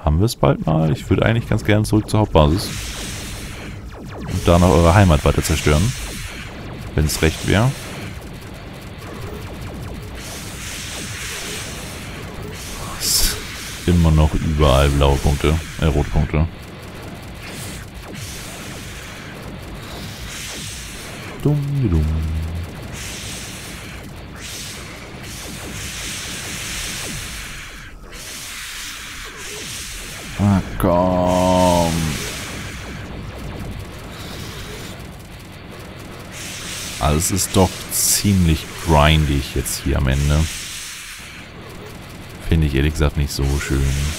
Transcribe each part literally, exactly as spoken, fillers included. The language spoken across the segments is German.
haben wir es bald mal. Ich würde eigentlich ganz gerne zurück zur Hauptbasis. Und da noch eure Heimat weiter zerstören. Wenn es recht wäre. Immer noch überall blaue Punkte, äh, rote Punkte. Dumm, dumm. Ah, komm. Also es ist doch ziemlich grindig jetzt hier am Ende. Finde ich ehrlich gesagt nicht so schön.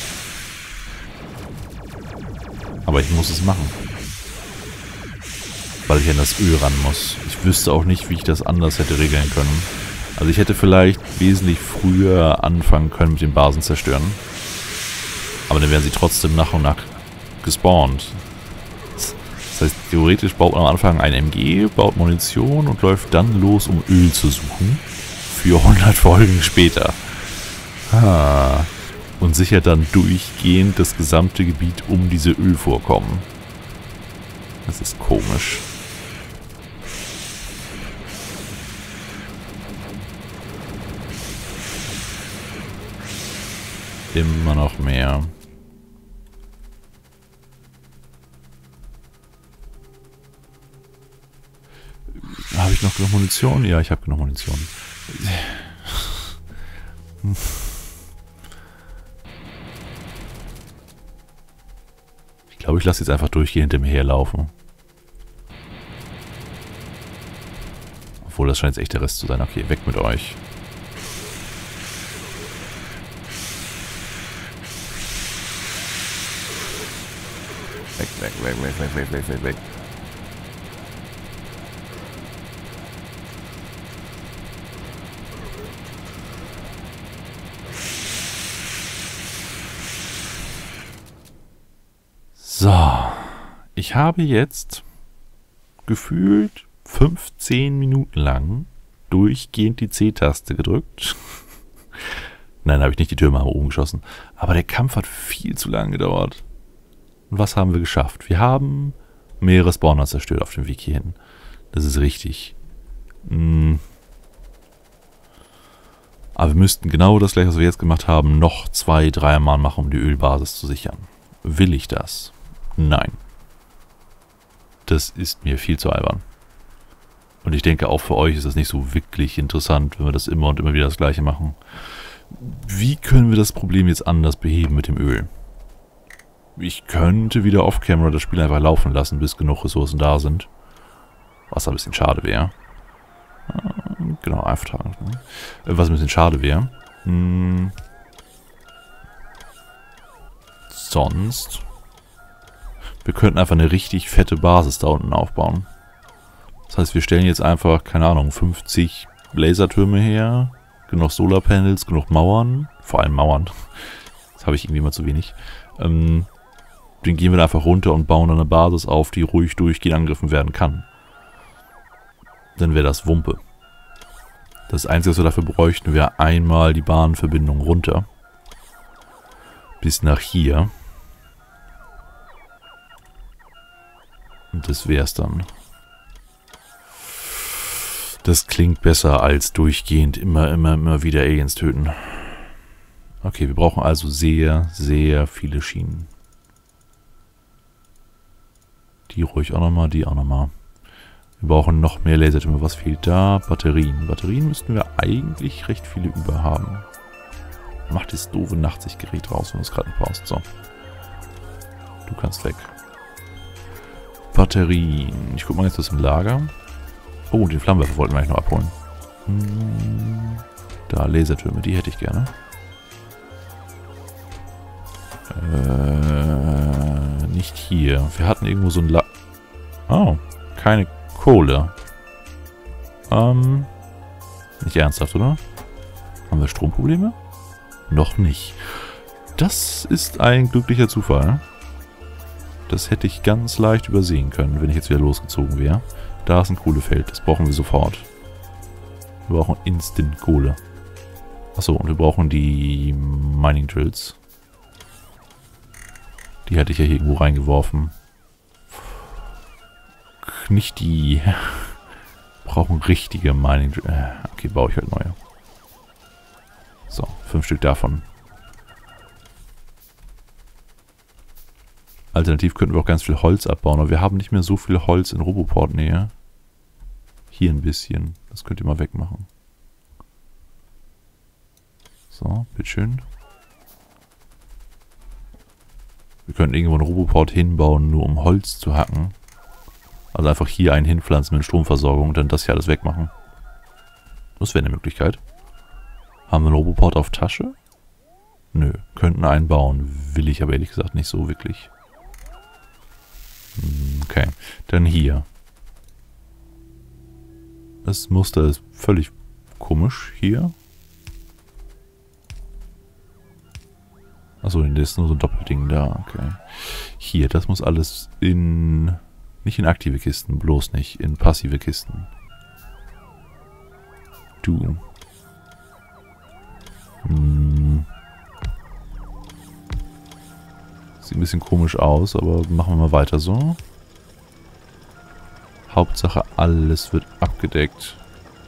Aber ich muss es machen. Weil ich an das Öl ran muss. Ich wüsste auch nicht, wie ich das anders hätte regeln können. Also ich hätte vielleicht wesentlich früher anfangen können mit den Basen zerstören. Aber dann wären sie trotzdem nach und nach gespawnt. Das heißt, theoretisch baut man am Anfang ein M G, baut Munition und läuft dann los, um Öl zu suchen. Für hundert Folgen später. Ah, und sichert dann durchgehend das gesamte Gebiet um diese Ölvorkommen. Das ist komisch. Immer noch mehr. Habe ich noch genug Munition? Ja, ich habe genug Munition. Ich glaube, ich lasse jetzt einfach durchgehend hinter mir herlaufen. Obwohl, das scheint jetzt echt der Rest zu sein. Okay, weg mit euch. Weg, weg, weg, weg, weg, weg, weg, weg, weg. So, ich habe jetzt gefühlt fünfzehn Minuten lang durchgehend die C-Taste gedrückt. Nein, habe ich nicht, die Türme haben oben geschossen. Aber der Kampf hat viel zu lange gedauert. Und was haben wir geschafft? Wir haben mehrere Spawner zerstört auf dem Weg hierhin. Das ist richtig. Hm. Aber wir müssten genau das gleiche, was wir jetzt gemacht haben, noch zwei, dreimal machen, um die Ölbasis zu sichern. Will ich das? Nein. Das ist mir viel zu albern. Und ich denke, auch für euch ist das nicht so wirklich interessant, wenn wir das immer und immer wieder das Gleiche machen. Wie können wir das Problem jetzt anders beheben mit dem Öl? Ich könnte wieder off-camera das Spiel einfach laufen lassen, bis genug Ressourcen da sind. Was ein bisschen schade wäre. Genau, einfach tragen. Was ein bisschen schade wäre. Hm. Sonst... Wir könnten einfach eine richtig fette Basis da unten aufbauen. Das heißt, wir stellen jetzt einfach, keine Ahnung, fünfzig Lasertürme her. Genug Solarpanels, genug Mauern. Vor allem Mauern. Das habe ich irgendwie immer zu wenig. Ähm, dann gehen wir da einfach runter und bauen eine Basis auf, die ruhig durchgehend angegriffen werden kann. Dann wäre das Wumpe. Das Einzige, was wir dafür bräuchten, wäre einmal die Bahnverbindung runter. Bis nach hier. Und das wär's dann. Das klingt besser als durchgehend immer, immer, immer wieder Aliens töten. Okay, wir brauchen also sehr, sehr viele Schienen. Die ruhig auch nochmal, die auch nochmal. Wir brauchen noch mehr Lasertürme. Was fehlt da? Batterien. Batterien müssten wir eigentlich recht viele über haben. Mach das doofe Nachtsichtgerät raus, wenn du es gerade nicht brauchst. So. Du kannst weg. Batterien. Ich guck mal jetzt was im Lager. Oh, den Flammenwerfer wollten wir eigentlich noch abholen. Hm, da, Lasertürme, die hätte ich gerne. Äh, nicht hier. Wir hatten irgendwo so ein La... Oh, keine Kohle. Ähm, nicht ernsthaft, oder? Haben wir Stromprobleme? Noch nicht. Das ist ein glücklicher Zufall. Das hätte ich ganz leicht übersehen können, wenn ich jetzt wieder losgezogen wäre. Da ist ein Kohlefeld, das brauchen wir sofort. Wir brauchen Instant Kohle. Achso, und wir brauchen die Mining Drills. Die hätte ich ja hier irgendwo reingeworfen. Nicht die. Brauchen richtige Mining... Äh, okay, baue ich halt neue. So, fünf Stück davon. Alternativ könnten wir auch ganz viel Holz abbauen, aber wir haben nicht mehr so viel Holz in Roboport-Nähe. Hier ein bisschen. Das könnt ihr mal wegmachen. So, bitteschön. Wir könnten irgendwo einen Roboport hinbauen, nur um Holz zu hacken. Also einfach hier einen hinpflanzen mit Stromversorgung und dann das hier alles wegmachen. Das wäre eine Möglichkeit. Haben wir einen Roboport auf Tasche? Nö, könnten einen bauen. Will ich aber ehrlich gesagt nicht so wirklich. Okay, dann hier. Das Muster ist völlig komisch hier. Achso, das ist nur so ein Doppelding da. Okay. Hier, das muss alles in... Nicht in aktive Kisten, bloß nicht. In passive Kisten. Du. Hm. Sieht ein bisschen komisch aus, aber machen wir mal weiter so. Hauptsache, alles wird abgedeckt.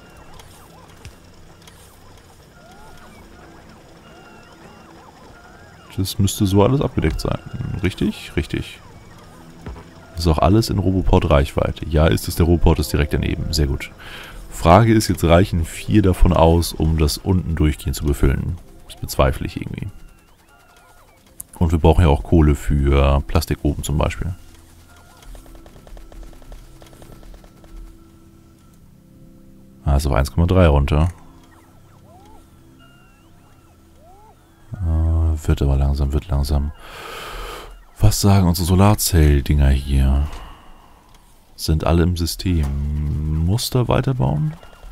Das müsste so alles abgedeckt sein. Richtig? Richtig. Das ist auch alles in Roboport-Reichweite. Ja, ist es. Der Roboport ist direkt daneben. Sehr gut. Frage ist jetzt, reichen vier davon aus, um das unten durchgehend zu befüllen? Das bezweifle ich irgendwie. Und wir brauchen ja auch Kohle für Plastikofen zum Beispiel. Also eins Komma drei runter. Äh, wird aber langsam, wird langsam. Was sagen unsere Solarzell-Dinger hier? Sind alle im System. Muster weiterbauen?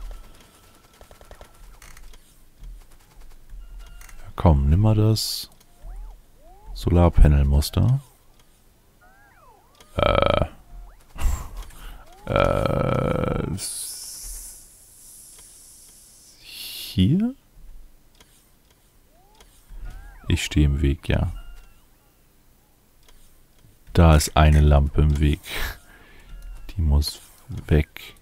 Ja, komm, nimm mal das Solarpanel-Muster. Äh. äh. Hier? Ich stehe im Weg, ja. Da ist eine Lampe im Weg. Die muss weg.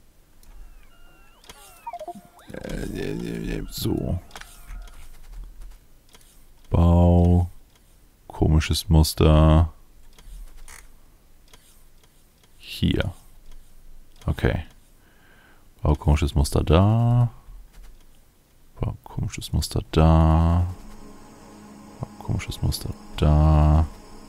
So. Bau. Komisches Muster. Hier. Okay. Bau komisches Muster da. Bau komisches Muster da. Bau komisches Muster da.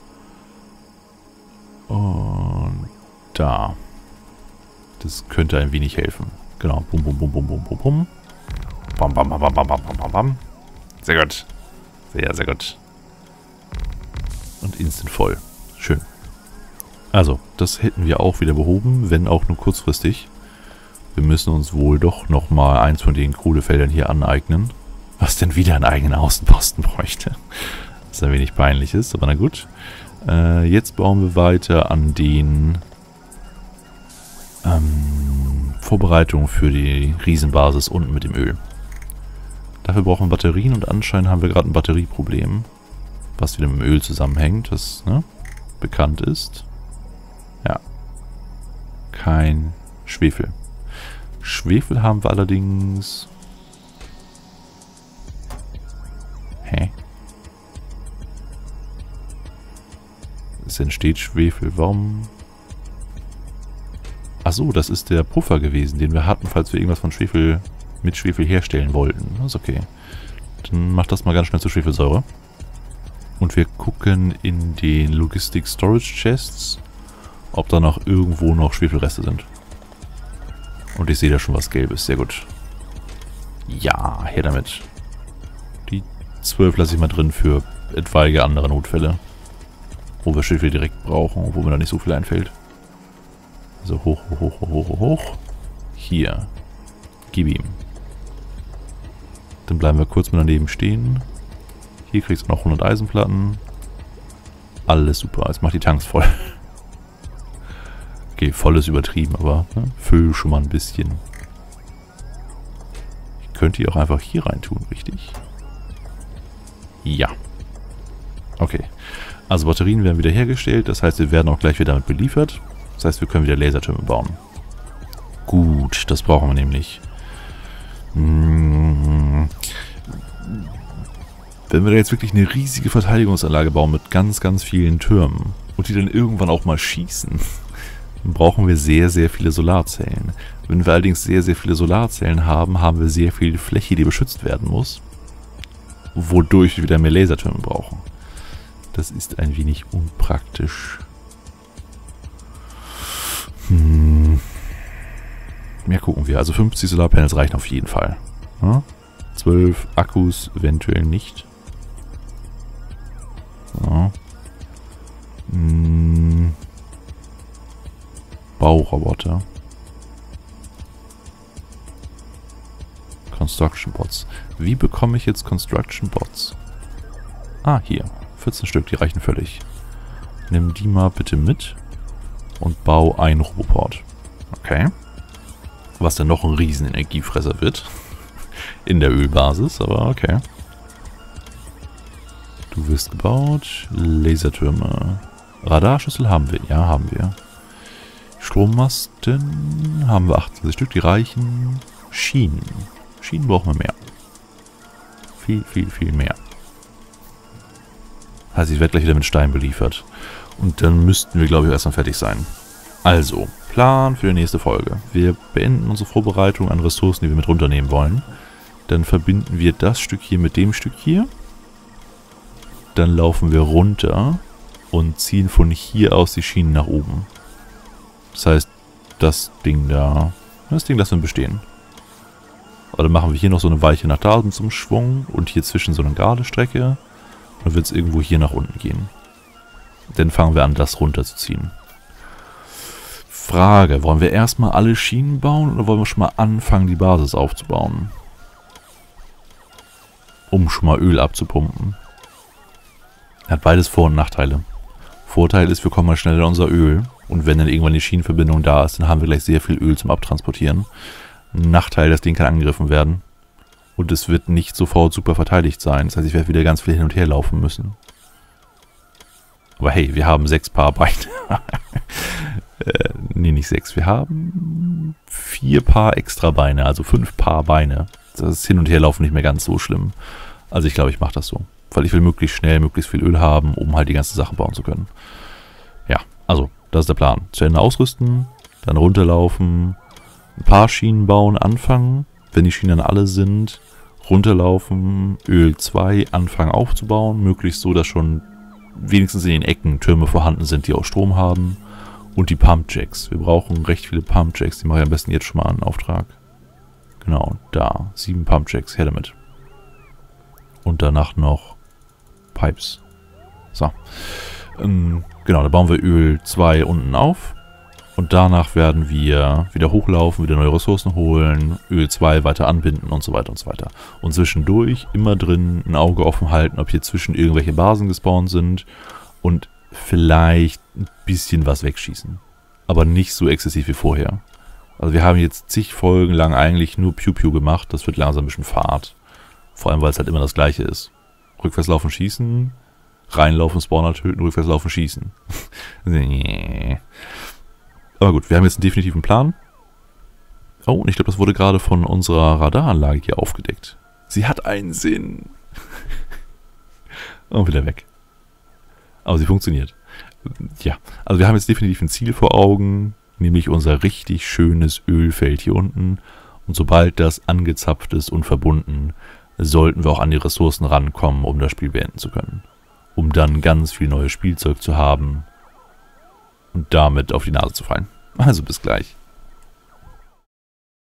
Und da. Das könnte ein wenig helfen. Genau. Bum, bum, bum, bum, bum, bum, bum. Bam, bam, bam, bam, bam, bam, bam, bam. Sehr gut. Sehr, sehr gut. Und instant voll. Schön. Also, das hätten wir auch wieder behoben, wenn auch nur kurzfristig. Wir müssen uns wohl doch nochmal eins von den Kohlefeldern hier aneignen. Was denn wieder einen eigenen Außenposten bräuchte. Was ein wenig peinlich ist, aber na gut. Äh, jetzt bauen wir weiter an den ähm, Vorbereitungen für die Riesenbasis unten mit dem Öl. Dafür brauchen wir Batterien und anscheinend haben wir gerade ein Batterieproblem, was wieder mit dem Öl zusammenhängt, das ne, bekannt ist. Ja. Kein Schwefel. Schwefel haben wir allerdings... Hä? Es entsteht Schwefel. Warum? Achso, das ist der Puffer gewesen, den wir hatten, falls wir irgendwas von Schwefel mit Schwefel herstellen wollten. Das ist okay. Dann macht das mal ganz schnell zu Schwefelsäure. Und wir gucken in den Logistic Storage Chests, ob da noch irgendwo noch Schwefelreste sind. Und ich sehe da schon was Gelbes. Sehr gut. Ja, her damit. Die zwölf lasse ich mal drin für etwaige andere Notfälle. Wo wir Schwefel direkt brauchen, wo mir da nicht so viel einfällt. Also hoch, hoch, hoch, hoch, hoch, hoch. Hier. Gib ihm. Dann bleiben wir kurz mal daneben stehen. Hier kriegst du noch hundert Eisenplatten. Alles super. Jetzt mach die Tanks voll. Okay, voll ist übertrieben, aber ne, füll schon mal ein bisschen. Ich könnte die auch einfach hier rein tun, richtig? Ja. Okay. Also Batterien werden wieder hergestellt, das heißt, wir werden auch gleich wieder damit beliefert. Das heißt, wir können wieder Lasertürme bauen. Gut, das brauchen wir nämlich. Hm. Wenn wir da jetzt wirklich eine riesige Verteidigungsanlage bauen mit ganz, ganz vielen Türmen und die dann irgendwann auch mal schießen, dann brauchen wir sehr, sehr viele Solarzellen. Wenn wir allerdings sehr, sehr viele Solarzellen haben, haben wir sehr viel Fläche, die beschützt werden muss, wodurch wir wieder mehr Lasertürme brauchen. Das ist ein wenig unpraktisch. Hm. Mehr gucken wir. Also fünfzig Solarpanels reichen auf jeden Fall. Ja? zwölf Akkus eventuell nicht. So. Hm. Bauroboter. Construction Bots. Wie bekomme ich jetzt Construction Bots? Ah, hier. vierzehn Stück, die reichen völlig. Nimm die mal bitte mit und bau einen Roboport. Okay. Was dann noch ein riesen Energiefresser wird. In der Ölbasis, aber okay. Du wirst gebaut. Lasertürme. Radarschüssel haben wir. Ja, haben wir. Strommasten haben wir achtundzwanzig Stück, die reichen. Schienen. Schienen brauchen wir mehr. Viel, viel, viel mehr. Also ich werde gleich wieder mit Stein beliefert. Und dann müssten wir, glaube ich, erstmal fertig sein. Also, Plan für die nächste Folge. Wir beenden unsere Vorbereitung an Ressourcen, die wir mit runternehmen wollen. Dann verbinden wir das Stück hier mit dem Stück hier. Dann laufen wir runter und ziehen von hier aus die Schienen nach oben. Das heißt, das Ding da, das Ding lassen wir bestehen. Aber dann machen wir hier noch so eine Weiche nach da zum Schwung und hier zwischen so eine gerade Strecke. Dann wird es irgendwo hier nach unten gehen. Dann fangen wir an, das runterzuziehen. Frage, wollen wir erstmal alle Schienen bauen oder wollen wir schon mal anfangen, die Basis aufzubauen? Um schon mal Öl abzupumpen. Hat beides Vor- und Nachteile. Vorteil ist, wir kommen mal schneller in unser Öl. Und wenn dann irgendwann die Schienenverbindung da ist, dann haben wir gleich sehr viel Öl zum Abtransportieren. Nachteil, das Ding kann angegriffen werden. Und es wird nicht sofort super verteidigt sein. Das heißt, ich werde wieder ganz viel hin und her laufen müssen. Aber hey, wir haben sechs Paar Beine. äh, nee, nicht sechs. Wir haben vier Paar extra Beine, also fünf Paar Beine. Das ist Hin- und Herlaufen nicht mehr ganz so schlimm. Also ich glaube, ich mache das so. Weil ich will möglichst schnell, möglichst viel Öl haben, um halt die ganzen Sachen bauen zu können. Ja, also, das ist der Plan. Zu Ende ausrüsten, dann runterlaufen, ein paar Schienen bauen, anfangen. Wenn die Schienen dann alle sind, runterlaufen, Öl zwei anfangen aufzubauen. Möglichst so, dass schon wenigstens in den Ecken Türme vorhanden sind, die auch Strom haben. Und die Pumpjacks. Wir brauchen recht viele Pumpjacks. Die mache ich am besten jetzt schon mal einen Auftrag. Genau, da. Sieben Pumpjacks. Her damit. Und danach noch Pipes. So. Ähm, genau, da bauen wir Öl zwei unten auf. Und danach werden wir wieder hochlaufen, wieder neue Ressourcen holen, Öl zwei weiter anbinden und so weiter und so weiter. Und zwischendurch immer drin ein Auge offen halten, ob hier zwischen irgendwelche Basen gespawnt sind und vielleicht ein bisschen was wegschießen. Aber nicht so exzessiv wie vorher. Also wir haben jetzt zig Folgen lang eigentlich nur Piu-Piu gemacht, das wird langsam ein bisschen Fahrt. Vor allem, weil es halt immer das Gleiche ist. Rückwärts laufen, schießen, reinlaufen, Spawner töten, rückwärts laufen, schießen. Nee. Aber gut, wir haben jetzt einen definitiven Plan. Oh, und ich glaube, das wurde gerade von unserer Radaranlage hier aufgedeckt. Sie hat einen Sinn. Und wieder weg. Aber sie funktioniert. Ja, also wir haben jetzt definitiv ein Ziel vor Augen, nämlich unser richtig schönes Ölfeld hier unten. Und sobald das angezapft ist und verbunden, sollten wir auch an die Ressourcen rankommen, um das Spiel beenden zu können. Um dann ganz viel neues Spielzeug zu haben und damit auf die Nase zu fallen. Also bis gleich.